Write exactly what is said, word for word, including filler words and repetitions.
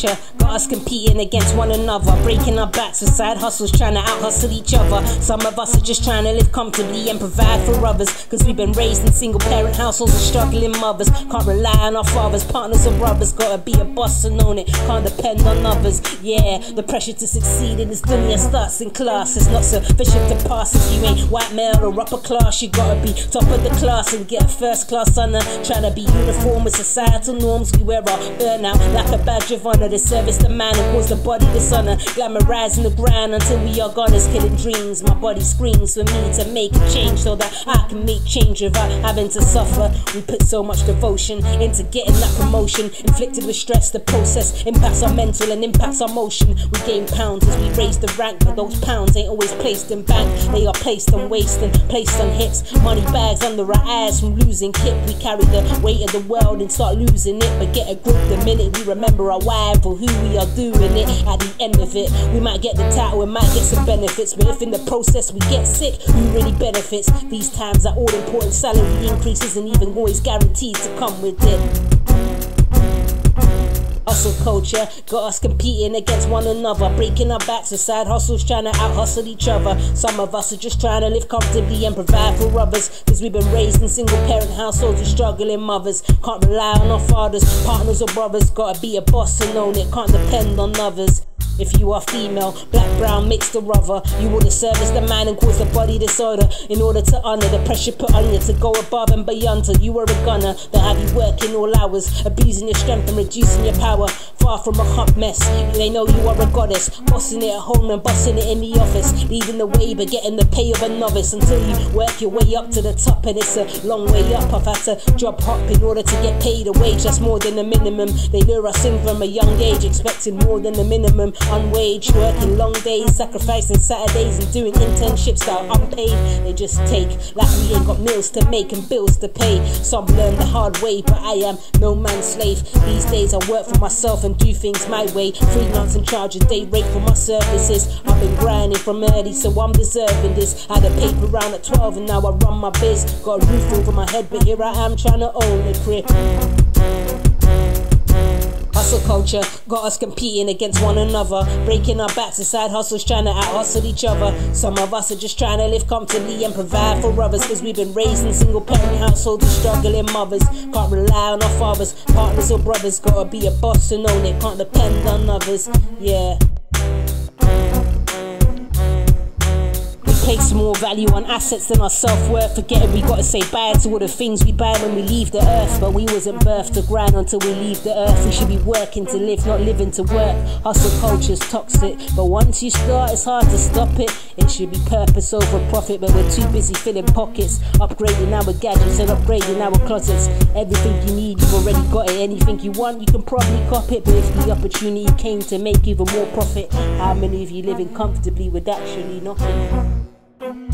culture got us competing against one another, breaking our backs with side hustles, trying to out-hustle each other. Some of us are just trying to live comfortably and provide for others, cause we've been raised in single-parent households with struggling mothers. Can't rely on our fathers, partners or brothers. Gotta be a boss and own it, can't depend on others. Yeah, the pressure to succeed in this dunya starts in class. It's not sufficient to pass if you ain't white male or upper class. You gotta be top of the class and get a first class honour. Trying to be uniform with societal norms, we wear our burnout like a badge of honour. The service the man and cause the body dishonour, glamorizing the grind until we are goners, killing dreams. My body screams for me to make a change so that I can make change without having to suffer. We put so much devotion into getting that promotion, inflicted with stress. The process impacts our mental and impacts our motion. We gain pounds as we raise the rank, but those pounds ain't always placed in bank. They are placed on waste and placed on hits. Money bags under our eyes from losing kip. We carry the weight of the world and start losing it, but get a grip the minute we remember our why for who we are doing it. At the end of it, we might get the title, we might get some benefits, but if in the process we get sick, who really benefits? These times are all important, salary increases and even always guaranteed to come with it. Hustle culture got us competing against one another, breaking our backs with side hustles, trying to out-hustle each other. Some of us are just trying to live comfortably and provide for others, cause we've been raised in single-parent households with struggling mothers. Can't rely on our fathers, partners or brothers. Gotta be a boss and own it, can't depend on others. If you are female, black, brown, mixed or other, you wouldn't service the man and cause the body disorder. In order to honour the pressure put on you to go above and beyond till you were a gunner. They'll have you working all hours, abusing your strength and reducing your power. Far from a hot mess, they know you are a goddess, bossing it at home and bossing it in the office, leading the way but getting the pay of a novice until you work your way up to the top. And it's a long way up. I've had to job hop in order to get paid a wage that's more than the minimum. They lure us in from a young age, expecting more than the minimum. Unwage, working long days, sacrificing Saturdays and doing internships that are unpaid. They just take like we ain't got meals to make and bills to pay. Some learn the hard way, but I am no man's slave. These days I work for myself and do things my way. Freelance and charge a day rate for my services. I've been grinding from early, so I'm deserving this. Had a paper round at twelve and now I run my biz. Got a roof over my head, but here I am trying to own a crib. Hustle culture got us competing against one another, breaking our backs with side hustles, trying to out-hustle each other. Some of us are just trying to live comfortably and provide for others, cause we've been raised in single-parent households with struggling mothers. Can't rely on our fathers, partners or brothers. Gotta be a boss and own it, can't depend on others. Yeah. Place more value on assets than our self-worth, forgetting we gotta say bye to all the things we buy when we leave the earth. But we wasn't birthed to grind until we leave the earth. We should be working to live, not living to work. Hustle culture's toxic, but once you start it's hard to stop it. It should be purpose over profit, but we're too busy filling pockets, upgrading our gadgets and upgrading our closets. Everything you need, you've already got it. Anything you want, you can probably cop it. But if the opportunity came to make even more profit, how many of you living comfortably with actually nothing?